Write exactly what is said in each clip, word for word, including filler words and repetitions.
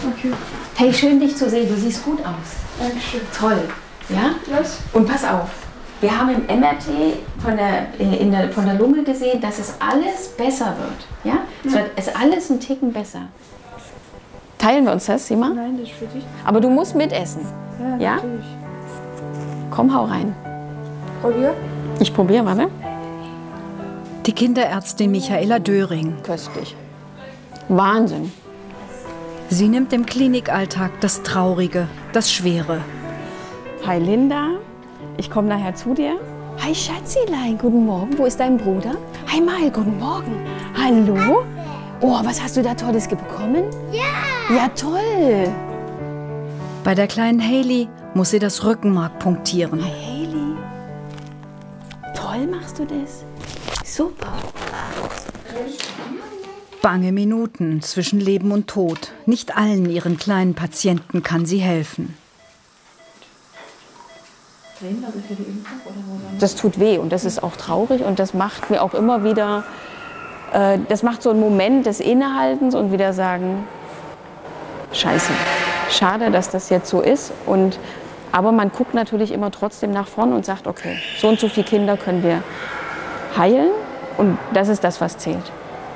Okay. Hey, schön dich zu sehen. Du siehst gut aus. Dankeschön. Toll. Ja? Was? Und pass auf. Wir haben im M R T von der, in der, von der Lunge gesehen, dass es alles besser wird. Ja? Es wird es alles ein Ticken besser. Teilen wir uns das, sieh mal? Nein, das ist für dich. Aber du musst mitessen. Ja, Ja? natürlich. Komm, hau rein. Probier. Ich probiere, warte. Die Kinderärztin Michaela Döring. Köstlich. Wahnsinn. Sie nimmt im Klinikalltag das Traurige, das Schwere. Hi Linda, ich komme nachher zu dir. Hi Schatzilein, guten Morgen. Wo ist dein Bruder? Hi Mal, guten Morgen. Hallo? Oh, was hast du da Tolles bekommen? Ja! Ja, toll. Bei der kleinen Hailey muss sie das Rückenmark punktieren. Hi Hailey. Toll machst du das. Super. Bange Minuten zwischen Leben und Tod. Nicht allen ihren kleinen Patienten kann sie helfen. Das tut weh und das ist auch traurig und das macht mir auch immer wieder, äh, das macht so einen Moment des Innehaltens und wieder sagen, scheiße, schade, dass das jetzt so ist. Und, aber man guckt natürlich immer trotzdem nach vorn und sagt, okay, so und so viele Kinder können wir heilen und das ist das, was zählt.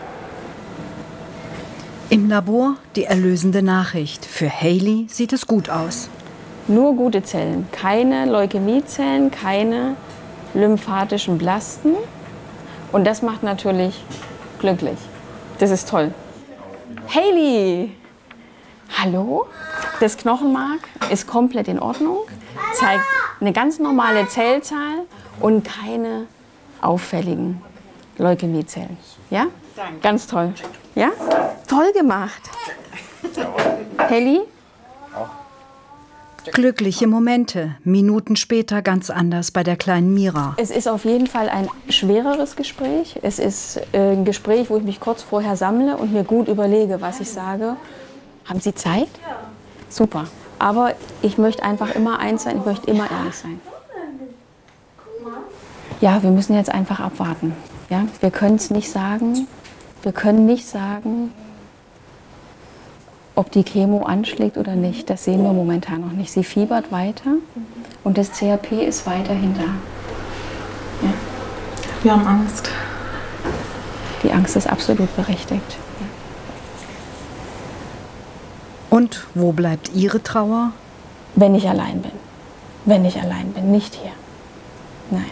Im Labor die erlösende Nachricht. Für Hailey sieht es gut aus. Nur gute Zellen, keine Leukämiezellen, keine lymphatischen Blasten. Und das macht natürlich glücklich. Das ist toll. Hailey! Hallo? Das Knochenmark ist komplett in Ordnung, zeigt eine ganz normale Zellzahl und keine auffälligen Leukämiezellen. Ja? Danke. Ganz toll. Ja? Toll gemacht. Hailey? Glückliche Momente, Minuten später ganz anders bei der kleinen Mira. Es ist auf jeden Fall ein schwereres Gespräch. Es ist äh, ein Gespräch, wo ich mich kurz vorher sammle und mir gut überlege, was ich sage. Haben Sie Zeit? Ja. Super. Aber ich möchte einfach immer eins sein, ich möchte immer ehrlich sein. Ja, wir müssen jetzt einfach abwarten. Ja? Wir können es nicht sagen. Wir können nicht sagen, ob die Chemo anschlägt oder nicht. Das sehen wir momentan noch nicht. Sie fiebert weiter und das C R P ist weiterhin da. Ja. Wir haben Angst. Die Angst ist absolut berechtigt. Und wo bleibt Ihre Trauer? Wenn ich allein bin. Wenn ich allein bin, nicht hier. Nein.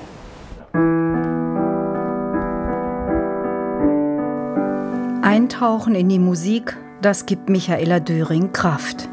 Eintauchen in die Musik, das gibt Michaela Döring Kraft.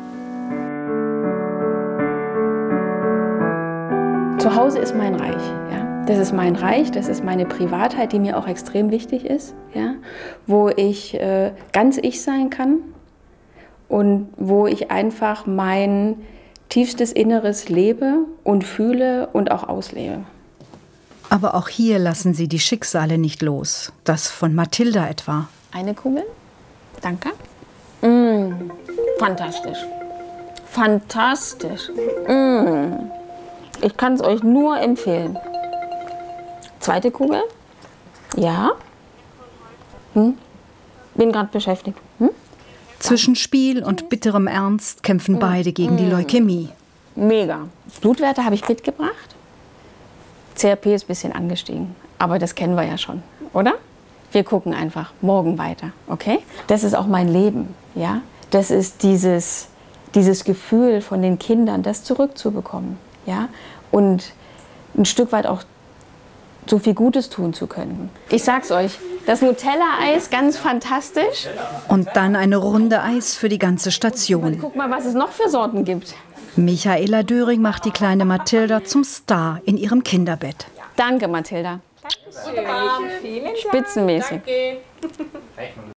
Zu Hause ist mein Reich. Ja? Das ist mein Reich, das ist meine Privatheit, die mir auch extrem wichtig ist. Ja? Wo ich äh, ganz ich sein kann und wo ich einfach mein tiefstes Inneres lebe und fühle und auch auslebe. Aber auch hier lassen Sie die Schicksale nicht los. Das von Mathilda etwa. Eine Kugel? Danke. Mmh, fantastisch. Fantastisch. Mmh. Ich kann es euch nur empfehlen. Zweite Kugel? Ja. Hm? Bin gerade beschäftigt. Hm? Zwischen Spiel und bitterem Ernst kämpfen mmh. beide gegen mmh. die Leukämie. Mega. Blutwerte habe ich mitgebracht. C R P ist ein bisschen angestiegen. Aber das kennen wir ja schon, oder? Wir gucken einfach morgen weiter, okay? Das ist auch mein Leben, ja? Das ist dieses, dieses Gefühl von den Kindern, das zurückzubekommen, ja? Und ein Stück weit auch so viel Gutes tun zu können. Ich sag's euch, das Nutella-Eis, ganz fantastisch. Und dann eine Runde Eis für die ganze Station. Guck mal, was es noch für Sorten gibt. Michaela Döring macht die kleine Mathilda zum Star in ihrem Kinderbett. Danke, Mathilda. Dankeschön. Vielen Dank. Spitzenmäßig. Danke.